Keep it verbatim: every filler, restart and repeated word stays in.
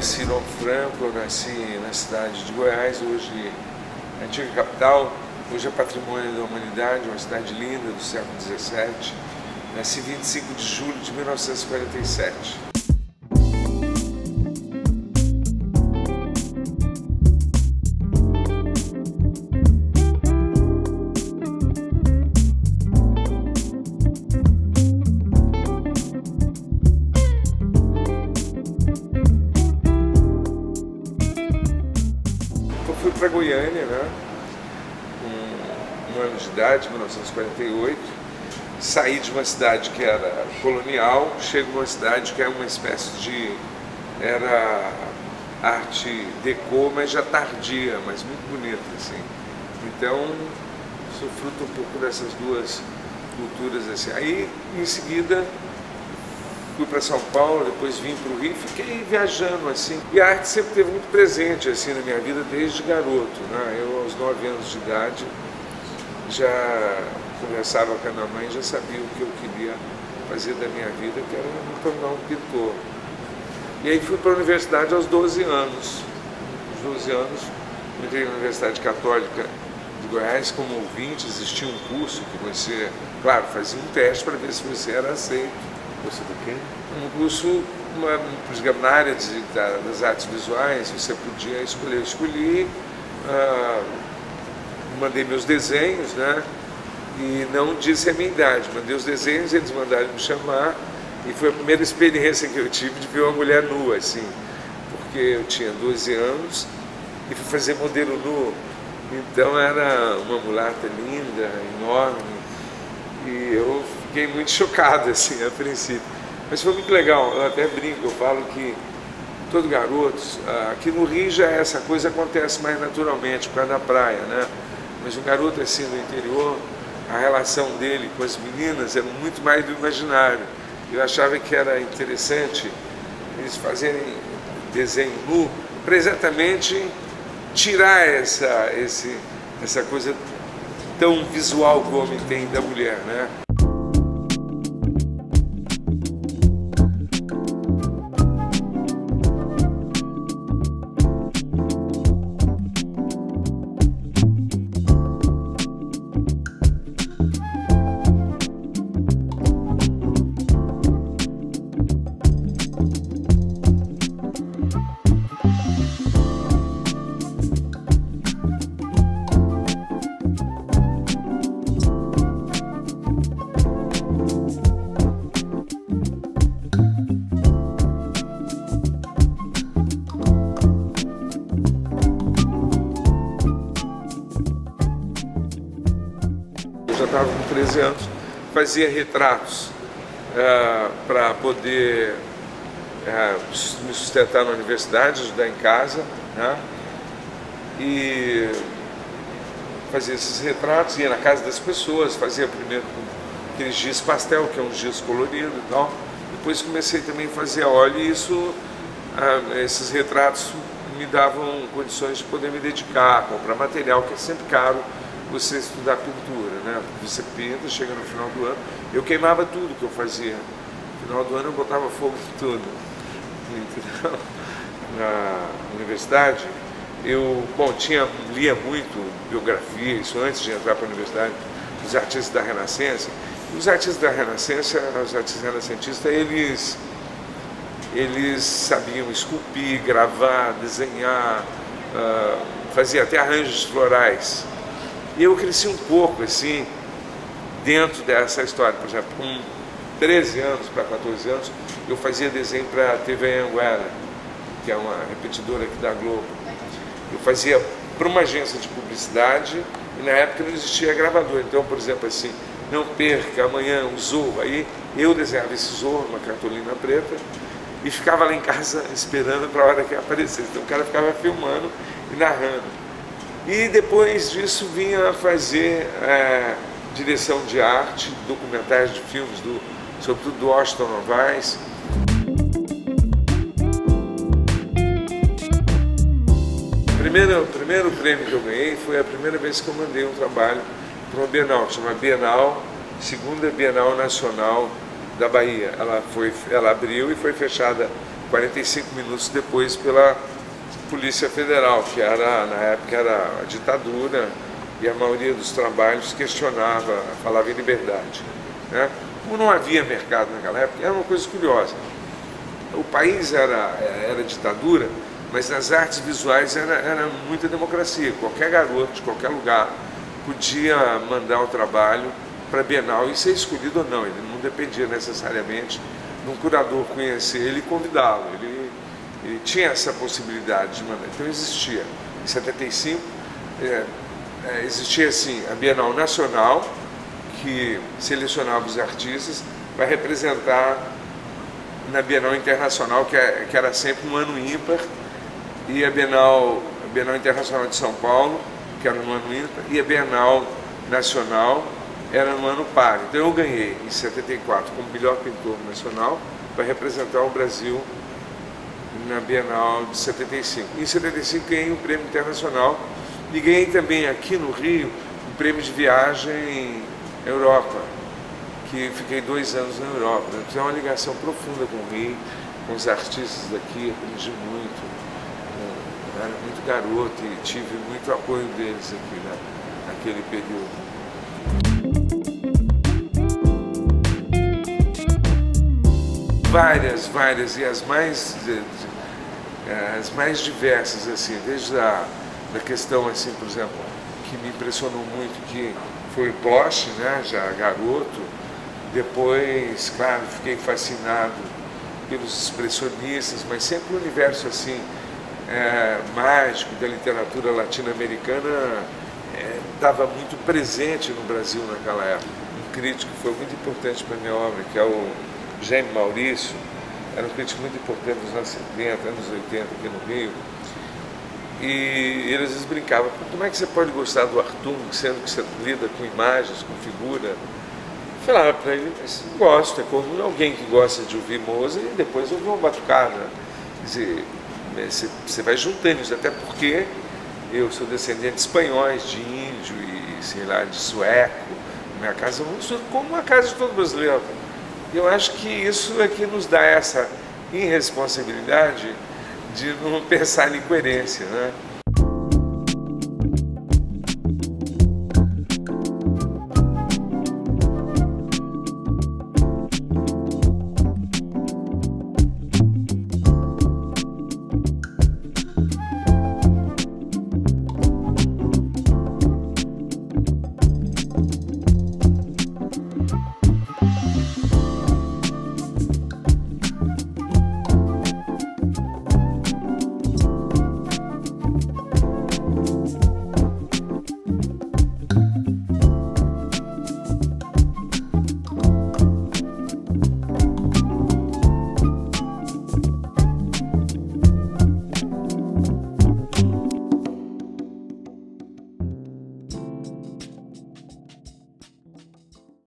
nasci no Franco, eu nasci na cidade de Goiás, hoje a antiga capital, hoje é patrimônio da humanidade, uma cidade linda do século dezessete. Nasci vinte e cinco de julho de mil novecentos e quarenta e sete. Eu fui para Goiânia, né, com um ano de idade, mil novecentos e quarenta e oito. Saí de uma cidade que era colonial, chego numa cidade que é uma espécie de... era arte deco, mas já tardia, mas muito bonita, assim. Então, sou fruto um pouco dessas duas culturas, assim. Aí, em seguida, fui para São Paulo, depois vim para o Rio, fiquei viajando, assim. E a arte sempre esteve muito presente, assim, na minha vida desde garoto, né? Eu, aos nove anos de idade, já conversava com a minha mãe, já sabia o que eu queria fazer da minha vida, que era me tornar um pintor. E aí fui para a universidade aos doze anos. Aos doze anos, entrei na Universidade Católica de Goiás como ouvinte, existia um curso que você, claro, fazia um teste para ver se você era aceito. Curso do quê? Um curso, uma, por exemplo, na área de, da, das artes visuais, você podia escolher. Eu escolhi, ah, mandei meus desenhos, né? E não disse a minha idade, mandei os desenhos, eles mandaram me chamar, e foi a primeira experiência que eu tive de ver uma mulher nua, assim, porque eu tinha doze anos e fui fazer modelo nu, então era uma mulata linda, enorme, e eu fiquei muito chocado, assim, a princípio, mas foi muito legal. Eu até brinco, eu falo que todo garoto, aqui no Rio já essa coisa acontece mais naturalmente, por causa da praia, né, mas um garoto assim do interior, a relação dele com as meninas era muito mais do imaginário. Eu achava que era interessante eles fazerem desenho nu para exatamente tirar essa, esse, essa coisa tão visual que o homem tem da mulher, né? Eu estava com treze anos, fazia retratos uh, para poder uh, me sustentar na universidade, ajudar em casa, né? E fazia esses retratos, ia na casa das pessoas, fazia primeiro com aqueles giz pastel, que é um giz colorido e tal. Depois comecei também a fazer a óleo e isso, uh, esses retratos me davam condições de poder me dedicar, comprar material, que é sempre caro você estudar pintura, né? Você pinta, chega no final do ano, eu queimava tudo que eu fazia. No final do ano eu botava fogo em tudo. Entendeu? Na universidade, eu, bom, tinha, lia muito biografia, isso antes de entrar para a universidade, os artistas da Renascença. E os artistas da Renascença, os artistas renascentistas, eles, eles sabiam esculpir, gravar, desenhar, uh, fazia até arranjos florais. E eu cresci um pouco, assim, dentro dessa história. Por exemplo, com treze anos para quatorze anos, eu fazia desenho para a T V Anhanguera, que é uma repetidora aqui da Globo. Eu fazia para uma agência de publicidade e na época não existia gravador. Então, por exemplo, assim, não perca amanhã o Zorro. Aí eu desenhava esse Zorro, uma cartolina preta, e ficava lá em casa esperando para a hora que aparecesse. Então o cara ficava filmando e narrando. E depois disso vinha fazer é, direção de arte, documentários de filmes, do, sobretudo do Washington Novaes. O primeiro, o primeiro prêmio que eu ganhei foi a primeira vez que eu mandei um trabalho para uma Bienal, que chama Bienal, Segunda Bienal Nacional da Bahia. Ela, foi, ela abriu e foi fechada quarenta e cinco minutos depois pela Polícia Federal, que era, na época era a ditadura, e a maioria dos trabalhos questionava, falava em liberdade, né? Como não havia mercado naquela época, era uma coisa curiosa. O país era, era ditadura, mas nas artes visuais era, era muita democracia. Qualquer garoto, de qualquer lugar, podia mandar o trabalho para a Bienal e ser escolhido ou não. Ele não dependia necessariamente de um curador conhecer ele e convidá-lo. Ele, ele tinha essa possibilidade de mandar. Então existia, em setenta e cinco, é, é, existia assim, a Bienal Nacional, que selecionava os artistas para representar na Bienal Internacional, que, é, que era sempre um ano ímpar, e a Bienal, a Bienal Internacional de São Paulo, que era no ano ímpar, e a Bienal Nacional era no ano par. Então eu ganhei em setenta e quatro como melhor pintor nacional para representar o Brasil na Bienal de setenta e cinco. Em setenta e cinco ganhei o prêmio internacional e ganhei também aqui no Rio o prêmio de viagem Europa, que fiquei dois anos na Europa. Né? Então é uma ligação profunda com o Rio, com os artistas daqui, aprendi muito. Eu era muito garoto e tive muito apoio deles aqui, né? Naquele período. Várias, várias, e as mais, as mais diversas, assim, desde a da questão, assim, por exemplo, que me impressionou muito, que foi o Bosch, né, já garoto. Depois, claro, fiquei fascinado pelos expressionistas, mas sempre o universo, assim, é, mágico da literatura latino-americana estava é, muito presente no Brasil naquela época. Um crítico que foi muito importante para a minha obra, que é o Jaime Maurício, era um crítico muito importante nos anos setenta, anos oitenta aqui no Rio. E ele às vezes brincava, como é que você pode gostar do Arthur, sendo que você lida com imagens, com figura? Eu falava para ele, mas gosto, é como alguém que gosta de ouvir Mozart e depois ouvir uma batucada. Quer dizer, você, você vai juntando isso, até porque eu sou descendente de espanhóis, de índio e, sei lá, de sueco. Minha casa é como a casa de todo brasileiro. E eu acho que isso é que nos dá essa irresponsabilidade de não pensar em coerência, né?